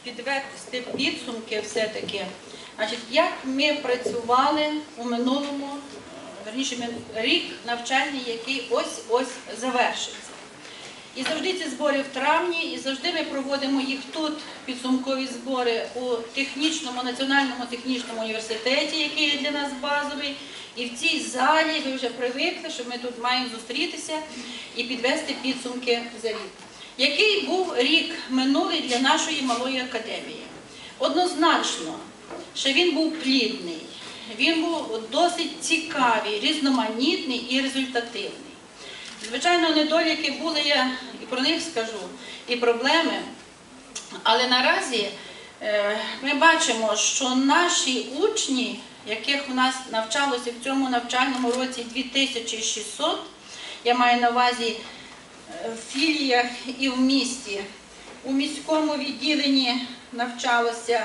підвести підсумки все-таки, як ми працювали у минулому, верніше, рік навчальний, який ось завершиться. І завжди ці збори в травні, і завжди ми проводимо їх тут, підсумкові збори, у Національному технічному університеті, який є для нас базовий. І в цій залі ви вже привикли, що ми тут маємо зустрітися і підвести підсумки за рік. Який був рік минулий для нашої малої академії? Однозначно, що він був плідний, він був досить цікавий, різноманітний і результативний. Звичайно, недоліки були, я і про них скажу, і проблеми, але наразі ми бачимо, що наші учні, яких у нас навчалося в цьому навчальному році 2600, я маю на увазі в філіях і в місті, у міському відділенні навчалося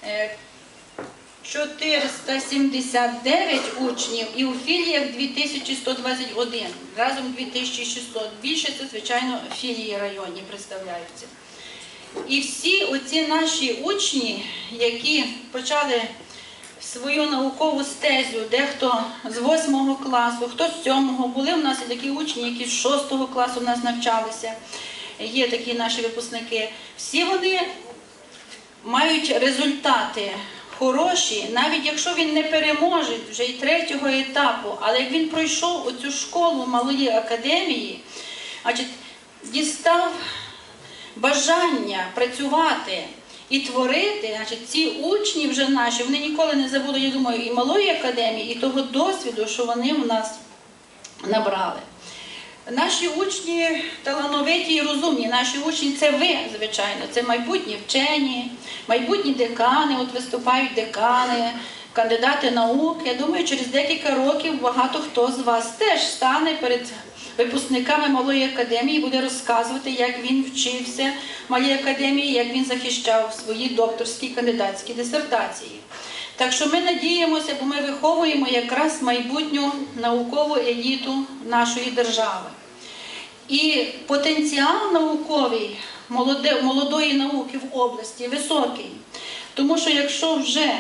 479 учнів і у філіях 2121, разом 2600. Більше це, звичайно, філії районні представляються. І всі оці наші учні, які почали свою наукову стезю, дехто з 8 класу, хто з 7-го, були в нас і такі учні, які з 6 класу в нас навчалися, є такі наші випускники, всі вони мають результати хороші, навіть якщо він не переможе вже і 3-го етапу, але як він пройшов оцю школу малої академії, дістав бажання працювати і творити, ці учні вже наші, вони ніколи не забудуть, я думаю, і малої академії, і того досвіду, що вони в нас набрали. Наші учні талановиті і розумні, наші учні – це ви, звичайно, це майбутні вчені, майбутні декани, от виступають декани, кандидати наук. Я думаю, через декілька років багато хто з вас теж стане перед випускниками малої академії і буде розказувати, як він вчився в малій академії, як він захищав свої докторські, кандидатські дисертації. Так що ми надіємося, бо ми виховуємо якраз майбутню наукову еліту нашої держави. І потенціал науковий молодої науки в області високий. Тому що якщо вже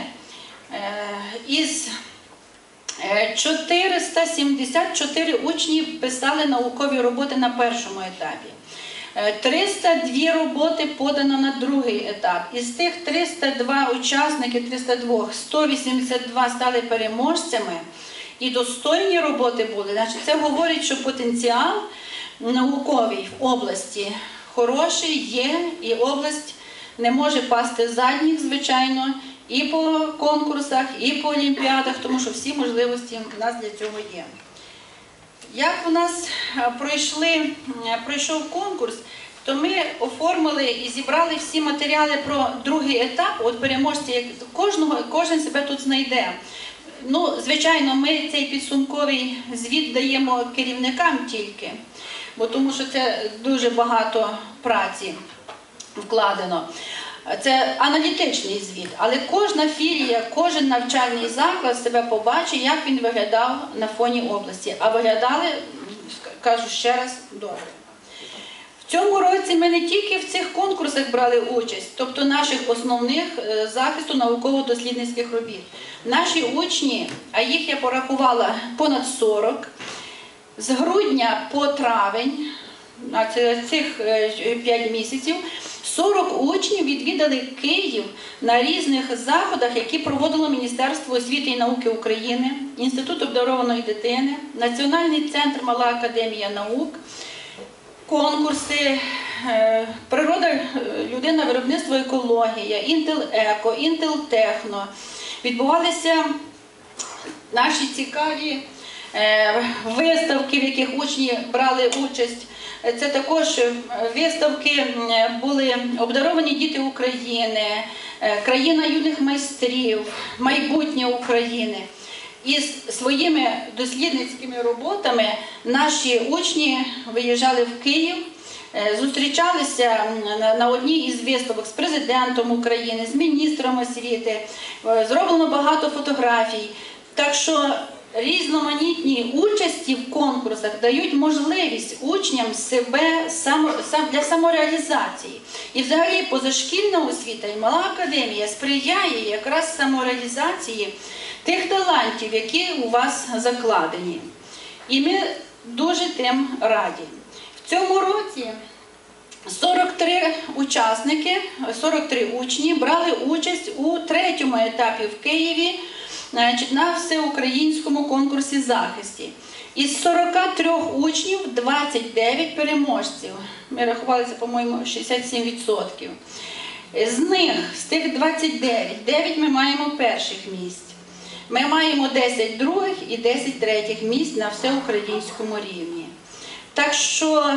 із 474 учні писали наукові роботи на першому етапі, 302 роботи подано на другий етап. Із тих 302 учасники, 302, 182 стали переможцями і достойні роботи були. Значить, це говорить, що потенціал науковий в області хороший є, і область не може пасти задніх, звичайно, і по конкурсах, і по олімпіадах, тому що всі можливості в нас для цього є. Як у нас пройшов конкурс, то ми оформили і зібрали всі матеріали про другий етап, от переможці, кожен себе тут знайде. Ну, звичайно, ми цей підсумковий звіт даємо керівникам тільки, бо тому що це дуже багато праці вкладено. Це аналітичний звіт, але кожна філія, кожен навчальний заклад себе побачить, як він виглядав на фоні області. А виглядали, кажу ще раз, добре. В цьому році ми не тільки в цих конкурсах брали участь, тобто наших основних захисту науково-дослідницьких робіт. Наші учні, а їх я порахувала понад 40, з грудня по травень, на цих 5 місяців, 40 учнів відвідали Київ на різних заходах, які проводило Міністерство освіти і науки України, Інститут обдарованої дитини, Національний центр «Мала академія наук», конкурси «Природа, людина, виробництво, екологія», «Інтел-Еко», «Інтел-Техно». Відбувалися наші цікаві виставки, в яких учні брали участь. Це також виставки були «Обдаровані діти України», «Країна юних майстрів», «Майбутнє України». І з своїми дослідницькими роботами наші учні виїжджали в Київ, зустрічалися на одній із виставок з президентом України, з міністром освіти, зроблено багато фотографій. Так що різноманітні участі в конкурсах дають можливість учням себе для самореалізації. І взагалі позашкільна освіта і мала академія сприяє якраз самореалізації тих талантів, які у вас закладені. І ми дуже тим раді. В цьому році 43 учасники, 43 учні брали участь у третьому етапі в Києві на всеукраїнському конкурсі захисті. Із 43 учнів 29 переможців. Ми рахували це, по-моєму, 67%. З них, з тих 29, 9 ми маємо перших місць. Ми маємо 10 других і 10 третіх місць на всеукраїнському рівні. Так що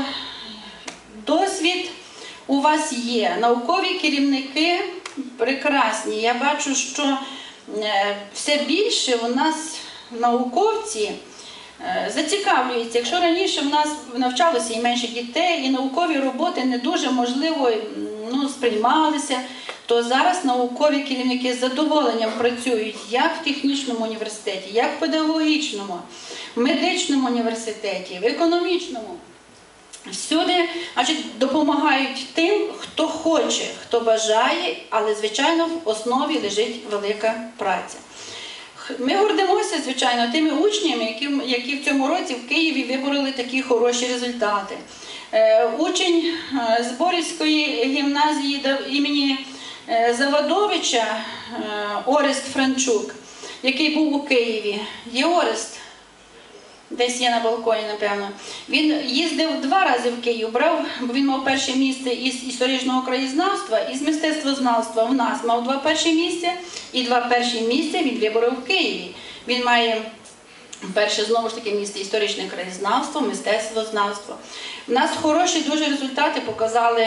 досвід у вас є. Наукові керівники прекрасні. Я бачу, що все більше у нас науковці зацікавлюються. Якщо раніше в нас навчалося і менше дітей, і наукові роботи не дуже, можливо, сприймалися, то зараз наукові керівники з задоволенням працюють як в технічному університеті, як в педагогічному, в медичному університеті, в економічному. Всюди, допомагають тим, хто хоче, хто бажає, але, звичайно, в основі лежить велика праця. Ми гордимося, звичайно, тими учнями, які в цьому році в Києві вибороли такі хороші результати. Учень з Борівської гімназії імені Завадовича Орест Франчук, який був у Києві. Є Орест? Десь є на балконі, напевно. Він їздив 2 рази в Київ, бо він мав перше місце із історичного краєзнавства, і з мистецтвознавства в нас мав 2 перші місця, і 2 перші місця він виборов в Києві. Він має перше, знову ж таки, місце історичне краєзнавство, мистецтвознавство. У нас хороші дуже результати показали,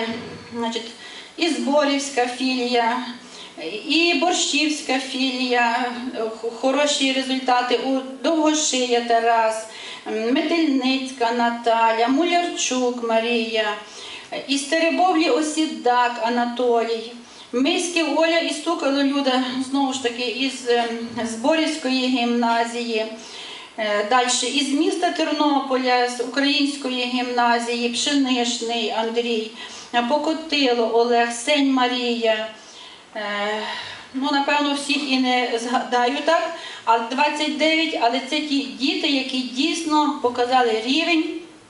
і Зборівська філія, і Борщівська філія, хороші результати у Довгошия Тарас, Метельницька Наталя, Мулярчук Марія, і Стеребовлі Осідак Анатолій, Миськів Оля і Стукало Люда, знову ж таки, із Зборівської гімназії. Далі, із міста Тернополя, з Української гімназії, Пшеничний Андрій, Покотило Олег, Сень Марія. Напевно, всіх і не згадаю так, а 29, але це ті діти, які дійсно показали рівень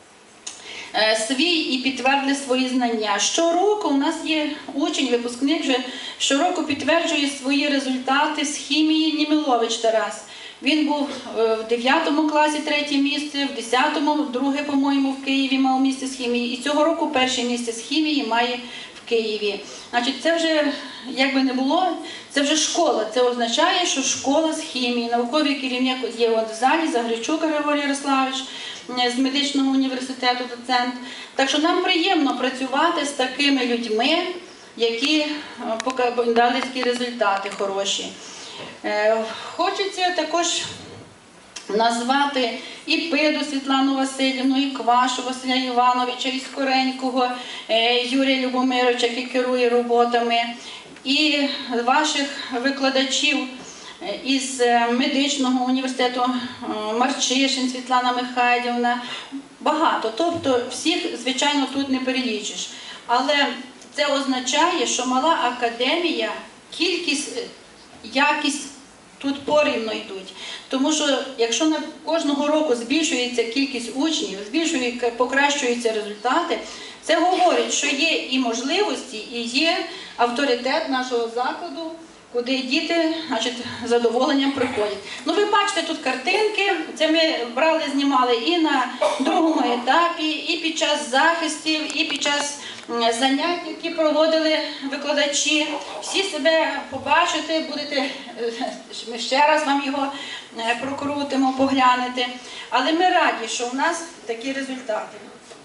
свій і підтвердили свої знання. Щороку у нас є учень, випускник, вже щороку підтверджує свої результати з хімії Німілович Тарас. Він був в 9 класі 3 місце, в 10-му 2, по-моєму, в Києві мав місце з хімії. І цього року перше місце з хімії має в Києві. Це вже, як би не було, це вже школа. Це означає, що школа з хімії. Науковий керівник є в залі, Загречук Григорій Ярославович з медичного університету, доцент. Так що нам приємно працювати з такими людьми, які дали такі результати хороші. Хочеться також назвати і Пиду Світлану Васильівну, і Квашу Василя Івановича, і Скоренького Юрія Любомировича, який керує роботами, і ваших викладачів із медичного університету Марчишин Світлана Михайлівна. Багато. Тобто всіх, звичайно, тут не перелічиш. Але це означає, що мала академія, кількість, якість тут порівно йдуть. Тому що якщо кожного року збільшується кількість учнів, покращуються результати, це говорить, що є і можливості, і є авторитет нашого закладу, куди діти, з задоволенням приходять. Ви бачите тут картинки, це ми брали, знімали і на другому етапі, і під час захистів, і під час занять, які проводили викладачі. Всі себе побачите, будете, ми ще раз вам його прокрутимо, поглянете. Але ми раді, що в нас такі результати.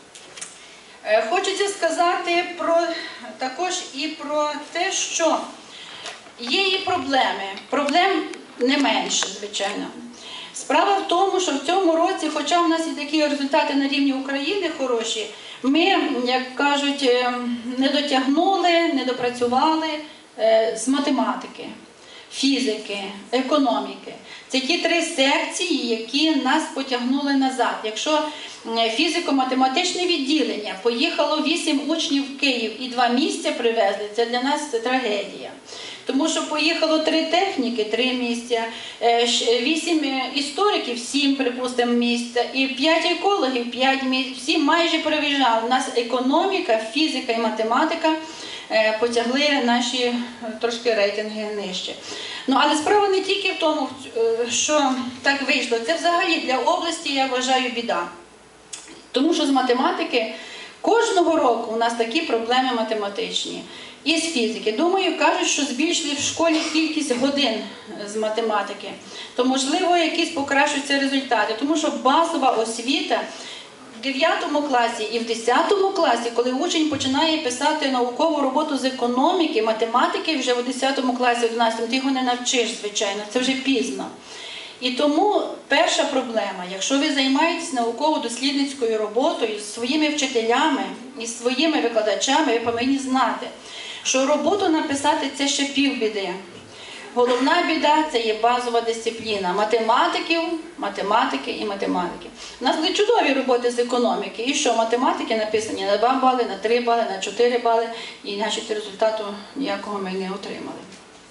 Хочеться сказати також і про те, що є і проблеми. Проблем не менше, звичайно. Справа в тому, що в цьому році, хоча в нас і такі результати на рівні України хороші, ми, як кажуть, не дотягнули, не допрацювали з математики. фізики, економіки. Це ті три секції, які нас потягнули назад. Якщо фізико-математичне відділення поїхало 8 учнів в Київ і 2 місця привезли, це для нас трагедія. Тому що поїхало 3 техніки, 3 місця, 8 істориків, 7, припустимо, місця, і 5 екологів, 5 місць. Всі майже переїжджали. У нас економіка, фізика і математика потягли наші трошки рейтинги нижче. Ну, але справа не тільки в тому, що так вийшло. Це взагалі для області, я вважаю, біда. Тому що з математики кожного року у нас такі проблеми математичні. І з фізики. Думаю, кажуть, що збільшили в школі кількість годин з математики. То, можливо, якісь покращуються результати. Тому що базова освіта в 9 класі і в 10 класі, коли учень починає писати наукову роботу з економіки, математики вже в 10 класі, 11, ти його не навчиш, звичайно, це вже пізно. І тому перша проблема, якщо ви займаєтесь науково-дослідницькою роботою з своїми вчителями і своїми викладачами, ви повинні знати, що роботу написати – це ще півбіди. Головна біда – це є базова дисципліна математики і математики. У нас були чудові роботи з економіки. І що, математики написані на 2 бали, на 3 бали, на 4 бали, і значить результату ніякого ми не отримали.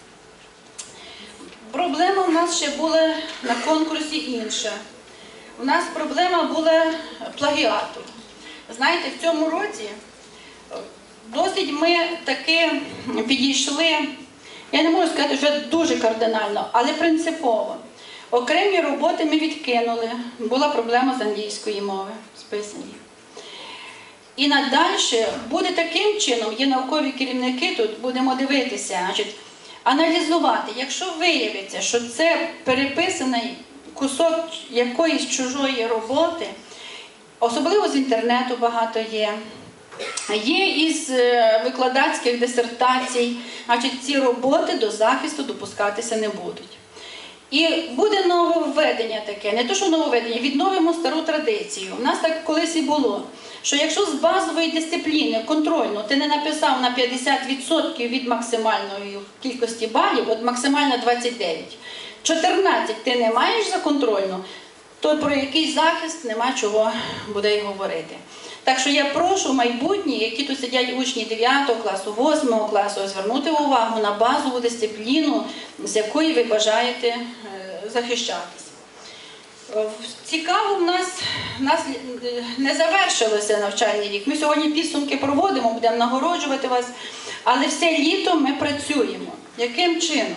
Проблема у нас ще була на конкурсі інша. У нас проблема була плагіату. Знаєте, в цьому році досить ми таки підійшли, я не можу сказати, що дуже кардинально, але принципово. Окремі роботи ми відкинули, була проблема з англійської мови, списані. І надалі буде таким чином, є наукові керівники тут, будемо дивитися, значить, аналізувати, якщо виявиться, що це переписаний кусок якоїсь чужої роботи, особливо з інтернету багато є із викладацьких дисертацій, значить ці роботи до захисту допускатися не будуть. І буде нововведення таке, не то що нововведення, відновимо стару традицію. У нас так колись і було, що якщо з базової дисципліни контрольно ти не написав на 50% від максимальної кількості балів, от максимальна 29, 14 ти не маєш за контрольну, то про якийсь захист нема чого буде й говорити. Так що я прошу майбутні, які тут сидять учні 9 класу, 8 класу, звернути увагу на базову дисципліну, з якої ви бажаєте захищатися. Цікаво, в нас не завершилося навчальний рік. Ми сьогодні підсумки проводимо, будемо нагороджувати вас, але все літо ми працюємо. Яким чином?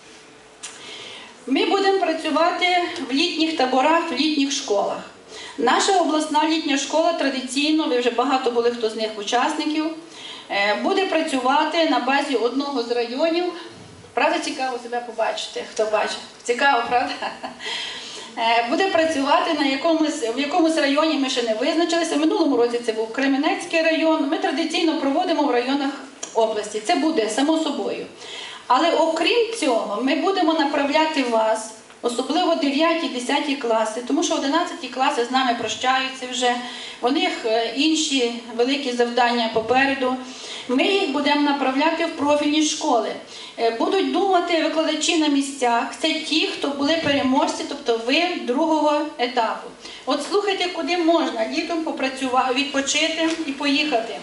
Ми будемо працювати в літніх таборах, в літніх школах. Наша обласна літня школа традиційно, ви вже багато були хто з них учасників, буде працювати на базі одного з районів. Правда, цікаво себе побачити, хто бачить? Цікаво, правда? Буде працювати в якомусь районі, ми ще не визначилися. В минулому році це був Кременецький район. Ми традиційно проводимо в районах області. Це буде, само собою. Але окрім цього, ми будемо направляти вас, особливо 9-10 класи, тому що 11 класи з нами прощаються вже, у них інші великі завдання попереду. Ми їх будемо направляти в профільні школи. Будуть думати викладачі на місцях, це ті, хто були переможці, тобто ви другого етапу. От слухайте, куди можна літом попрацювати, відпочити і поїхати.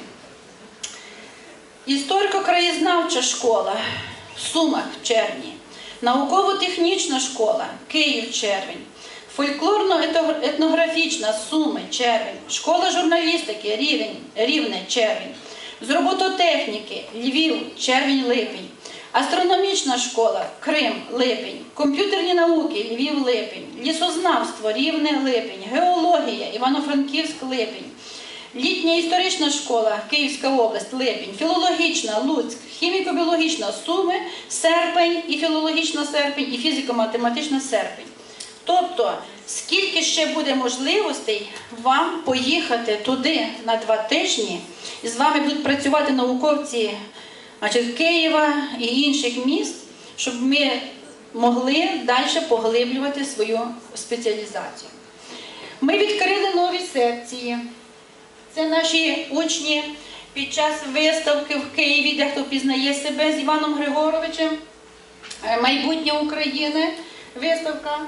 Історико-краєзнавча школа в Сумах в червні. Науково-технічна школа, Київ, червень. Фольклорно-етнографічна, Суми, червень. Школа журналістики, Рівне, червень. З робототехніки, Львів, червень-липень. Астрономічна школа, Крим, липень. Комп'ютерні науки, Львів, липень. Лісознавство, Рівне, липень. Геологія, Івано-Франківськ, липень. Літня історична школа, Київська область, липень. Філологічна, Луцьк. Хіміко-біологічна, Суми, серпень, і філологічна серпень, і фізико-математична серпень. Тобто, скільки ще буде можливостей вам поїхати туди на 2 тижні, і з вами будуть працювати науковці Києва і інших міст, щоб ми могли далі поглиблювати свою спеціалізацію. Ми відкрили нові секції. Це наші учні під час виставки в Києві, дехто пізнає себе з Іваном Григоровичем. майбутнє України виставка.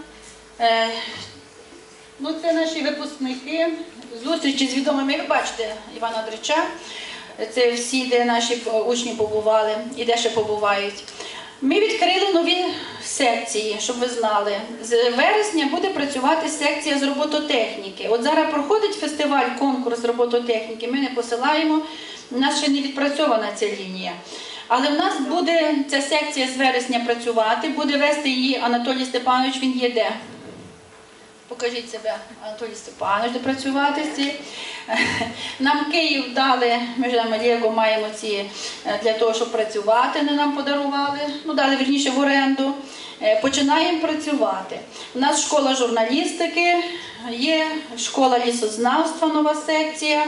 Ну, це наші випускники, зустрічі з відомими, ви бачите, Івана Дрича, це всі, де наші учні побували і де ще побувають. Ми відкрили нові секції, щоб ви знали. З вересня буде працювати секція з робототехніки. От зараз проходить фестиваль, конкурс робототехніки, ми не посилаємо, у нас ще не відпрацьована ця лінія. Але в нас буде ця секція з вересня працювати, буде вести її Анатолій Степанович, він є де? Покажіть себе, Анатолій Степанович, де працювати з цією. Нам Київ дали, ми вже на Лего маємо ці для того, щоб працювати, вони нам подарували, ну дали, вірніше, в оренду. Починаємо працювати. У нас школа журналістики, є школа лісознавства, нова секція,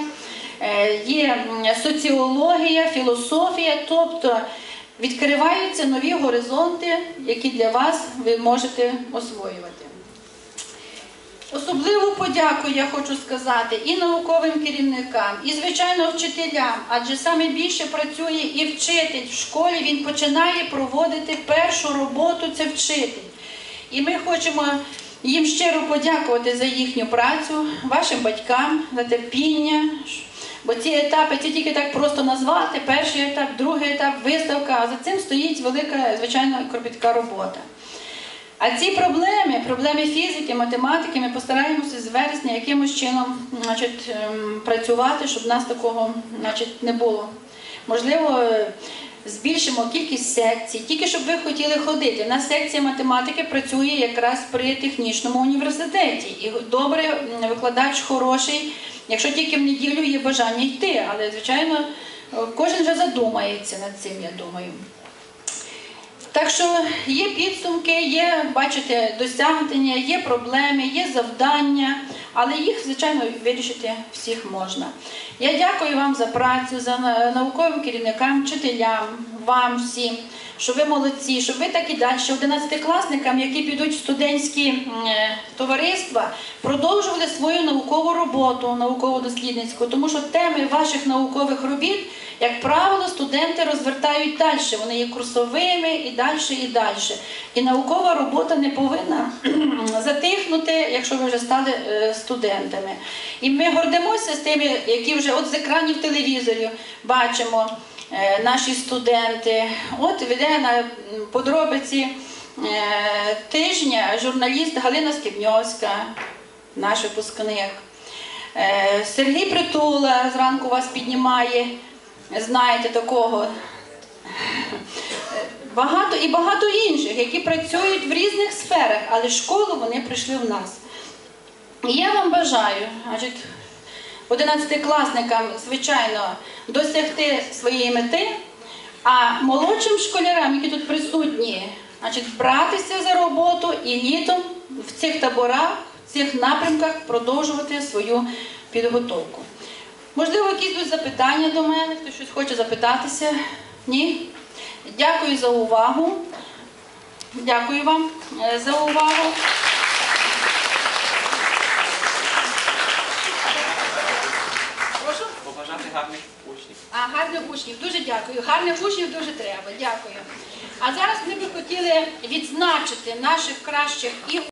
є соціологія, філософія, тобто відкриваються нові горизонти, які для вас ви можете освоювати. Особливу подяку я хочу сказати і науковим керівникам, і, звичайно, вчителям, адже саме більше працює і вчитель в школі, він починає проводити першу роботу, це вчитель. І ми хочемо їм щиро подякувати за їхню працю, вашим батькам, за терпіння, бо ці етапи, це тільки так просто назвати, перший етап, другий етап, виставка, а за цим стоїть велика, звичайно, кропітка робота. А ці проблеми фізики, математики, ми постараємося з вересня якимось чином працювати, щоб в нас такого не було. Можливо, збільшимо кількість секцій, тільки щоб ви хотіли ходити. У нас секція математики працює якраз при технічному університеті. І добре, викладач хороший, якщо тільки в неділю є бажання йти. Але, звичайно, кожен вже задумається над цим, я думаю. Так що є підсумки, є, бачите, досягнення, є проблеми, є завдання, але їх, звичайно, вирішити всіх можна. Я дякую вам за працю, за науковим керівникам, вчителям, вам всім, що ви молодці, щоб ви так і далі, 11-класникам, які підуть в студентські товариства, продовжували свою наукову роботу, науково-дослідницьку, тому що теми ваших наукових робіт, як правило, студенти розвертають далі, вони є курсовими і далі, і далі. І наукова робота не повинна затихнути, якщо ви вже стали студентами. І ми гордимося з тими, які вже от з екранів телевізорів бачимо, наші студенти. От веде на подробиці тижня журналіст Галина Скибньовська, наш випускник. Сергій Притула зранку вас піднімає, знаєте такого. Багато інших, які працюють в різних сферах, але в школу вони прийшли в нас. І я вам бажаю, 11-класникам, звичайно, досягти своєї мети, а молодшим школярам, які тут присутні, братися за роботу і літом в цих таборах, в цих напрямках продовжувати свою підготовку. Можливо, якісь будуть запитання до мене, хтось щось хоче запитатися? Ні? Дякую за увагу. Дякую вам за увагу. Прошу? Побажати гарних учнів. Гарних учнів. Дуже дякую. Гарних учнів дуже треба. Дякую. А зараз ми б хотіли відзначити наших кращих і